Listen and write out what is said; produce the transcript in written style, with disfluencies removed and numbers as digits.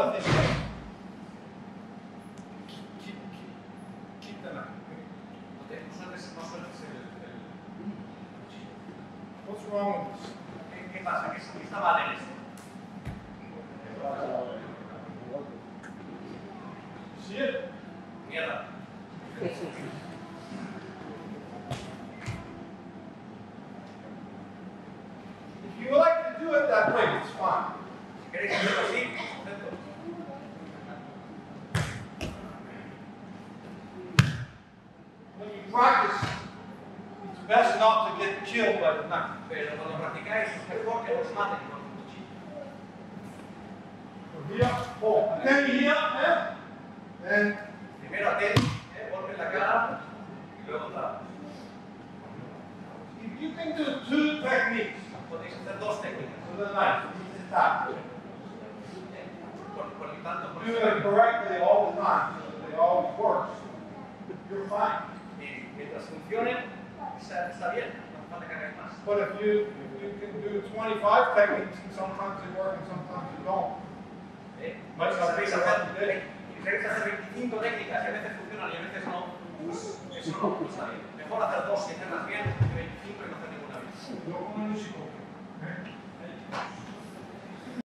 nothing. Keep the knife. What's wrong with this? ¿Qué pasa? ¿Qué está mal en esto? See it? Mierda. If you would like to do it that way, it's fine. Si queréis hacerlo así, perfecto. When you practice, it's best not to get killed by the knife. Pero cuando practicáis es mejor que os maten con un cuchillo. Here, oh, then here, then Primero atento, golpe en la cara y luego tal. you can do two techniques Podéis hacer dos técnicas. with a knife. You can tap. Por lo tanto, por Do it correctly all the time, so they always work. You're fine. y mientras funcionen, está bien, no hace falta que hagáis más. But if you can do 25 techniques, and sometimes they work and sometimes you don't. Si sabéis hacer 25 técnicas y a veces funcionan y a veces no, pues eso no está bien. Mejor hacer dos y hacerlas bien que 25 y no